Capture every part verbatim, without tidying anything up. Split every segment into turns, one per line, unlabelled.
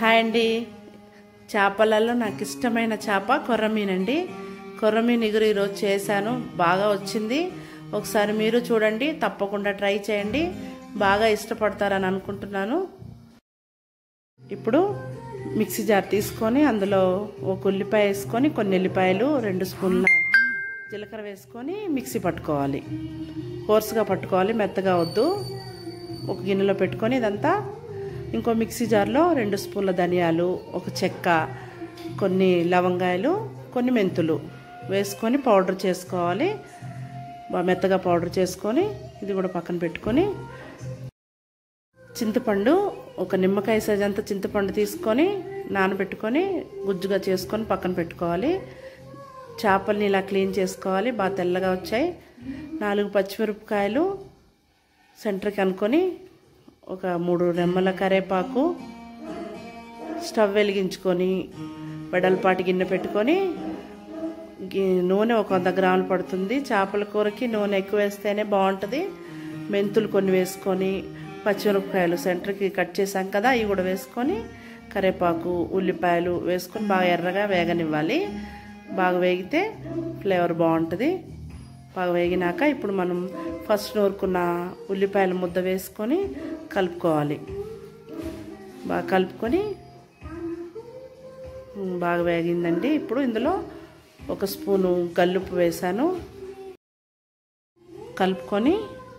Hi అండి. చేపలలో నాకు ఇష్టమైన చేప కొర్రమీనండి. కొర్రమీను ఇగురు ఈరోజు చేశాను, బాగా వచ్చింది. ఒకసారి మీరు చూడండి, తప్పకుండా ట్రై చేయండి, బాగా ఇష్టపడతారని అనుకుంటున్నాను. ఇప్పుడు మిక్సీ జార్ తీసుకొని అందులో ఒక ఉల్లిపాయ వేసుకొని, కొన్ని ఎల్లిపాయలు, రెండు స్పూన్ల జీలకర్ర వేసుకొని మిక్సీ పట్టుకోవాలి. కోర్సుగా పట్టుకోవాలి, మెత్తగా వద్దు. ఒక గిన్నెలో పెట్టుకొని ఇదంతా ఇంకో మిక్సీ జార్లో రెండు స్పూన్ల ధనియాలు, ఒక చెక్క, కొన్ని లవంగాయలు, కొన్ని మెంతులు వేసుకొని పౌడర్ చేసుకోవాలి. మెత్తగా పౌడర్ చేసుకొని ఇది కూడా పక్కన పెట్టుకొని, చింతపండు ఒక నిమ్మకాయ సైజ్ అంతా చింతపండు తీసుకొని నానబెట్టుకొని గుజ్జుగా చేసుకొని పక్కన పెట్టుకోవాలి. చేపల్ని ఇలా క్లీన్ చేసుకోవాలి, బాగా తెల్లగా వచ్చాయి. నాలుగు పచ్చిమిరపకాయలు సెంటర్కి అనుకొని, ఒక మూడు రెమ్మల కరేపాకు, స్టవ్ వెలిగించుకొని వెడల్పాటి గిన్నె పెట్టుకొని, నూనె ఒక వంద గ్రాములు పడుతుంది. చేపల కూరకి నూనె ఎక్కువ వేస్తేనే బాగుంటుంది. మెంతులు కొన్ని వేసుకొని, పచ్చిమిరపకాయలు సెంటర్కి కట్ చేసాం కదా, ఇవి కూడా వేసుకొని, కరేపాకు, ఉల్లిపాయలు వేసుకొని బాగా ఎర్రగా వేగనివ్వాలి. బాగా వేగితే ఫ్లేవర్ బాగుంటుంది. బాగా వేగినాక ఇప్పుడు మనం ఫస్ట్ నూరుకున్న ఉల్లిపాయల ముద్ద వేసుకొని కలుపుకోవాలి. బాగా కలుపుకొని బాగా వేగిందండి. ఇప్పుడు ఇందులో ఒక స్పూను గల్లుప్పు వేసాను. కలుపుకొని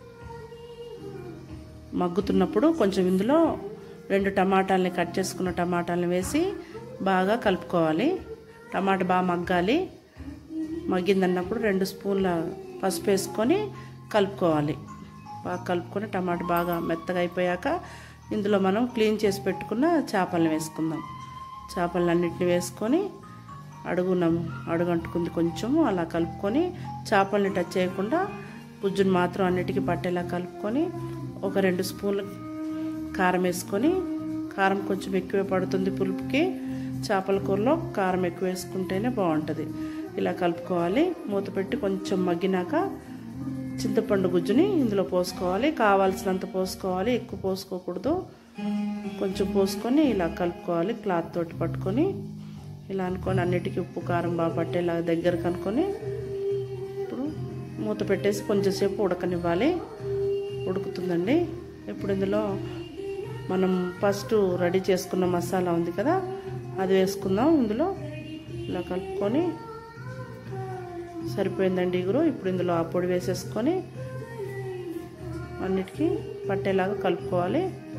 మగ్గుతున్నప్పుడు కొంచెం ఇందులో రెండు టమాటాలని, కట్ చేసుకున్న టమాటాలని వేసి బాగా కలుపుకోవాలి. టమాటా బాగా మగ్గాలి. మగ్గిందన్నప్పుడు రెండు స్పూన్ల పసుపు వేసుకొని కలుపుకోవాలి. బాగా కలుపుకొని టమాటా బాగా మెత్తగా అయిపోయాక ఇందులో మనం క్లీన్ చేసి పెట్టుకున్న చేపలను వేసుకుందాం. చేపలన్నింటినీ వేసుకొని అడుగున అడుగంటుకుంది కొంచెము అలా కలుపుకొని, చేపల్ని టచ్ చేయకుండా గుజ్జును మాత్రం అన్నిటికీ పట్టేలా కలుపుకొని, ఒక రెండు స్పూన్లు కారం వేసుకొని, కారం కొంచెం ఎక్కువే పడుతుంది పులుపుకి. చేపల కూరలో కారం ఎక్కువ వేసుకుంటేనే బాగుంటుంది. ఇలా కలుపుకోవాలి. మూత పెట్టి కొంచెం మగ్గినాక చింతపండు గుజ్జుని ఇందులో పోసుకోవాలి. కావాల్సినంత పోసుకోవాలి, ఎక్కువ పోసుకోకూడదు. కొంచెం పోసుకొని ఇలా కలుపుకోవాలి. క్లాత్ తోటి పట్టుకొని ఇలా అనుకొని అన్నిటికీ ఉప్పు కారం బాగా పట్టేలా దగ్గరకు అనుకొని, ఇప్పుడు మూత పెట్టేసి కొంచెంసేపు ఉడకనివ్వాలి. ఉడుకుతుందండి. ఇప్పుడు ఇందులో మనం ఫస్ట్ రెడీ చేసుకున్న మసాలా ఉంది కదా, అది వేసుకుందాం. ఇందులో ఇలా కలుపుకొని సరిపోయిందండి ఇగురు. ఇప్పుడు ఇందులో ఆ పొడి వేసేసుకొని అన్నిటికీ పట్టేలాగా కలుపుకోవాలి.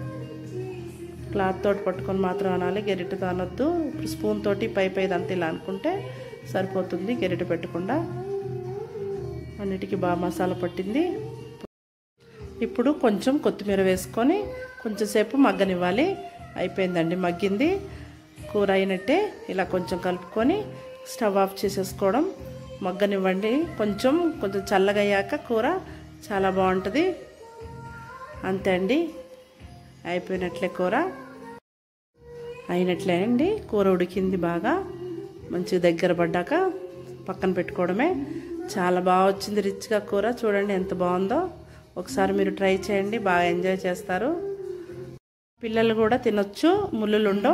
క్లాత్ తోటి పట్టుకొని మాత్రం అనాలి, గెరిటతో అనొద్దు. ఇప్పుడు స్పూన్ తోటి పై పైదంతా ఇలా అనుకుంటే సరిపోతుంది, గెరిట పెట్టకుండా. అన్నిటికీ బాగా మసాలా పట్టింది. ఇప్పుడు కొంచెం కొత్తిమీర వేసుకొని కొంచెంసేపు మగ్గనివ్వాలి. అయిపోయిందండి, మగ్గింది. కూర అయినట్టే. ఇలా కొంచెం కలుపుకొని స్టవ్ ఆఫ్ చేసేసుకోవడం, మగ్గనివ్వండి. కొంచెం కొంచెం చల్లగా అయ్యాక కూర చాలా బాగుంటుంది. అంతే అండి, అయిపోయినట్లే. కూర అయినట్లే అండి. కూర ఉడికింది బాగా, మంచిగా దగ్గర పడ్డాక పక్కన పెట్టుకోవడమే. చాలా బాగా వచ్చింది రిచ్గా కూర. చూడండి ఎంత బాగుందో. ఒకసారి మీరు ట్రై చేయండి, బాగా ఎంజాయ్ చేస్తారు. పిల్లలు కూడా తినొచ్చు, ముళ్ళులు ఉండవు.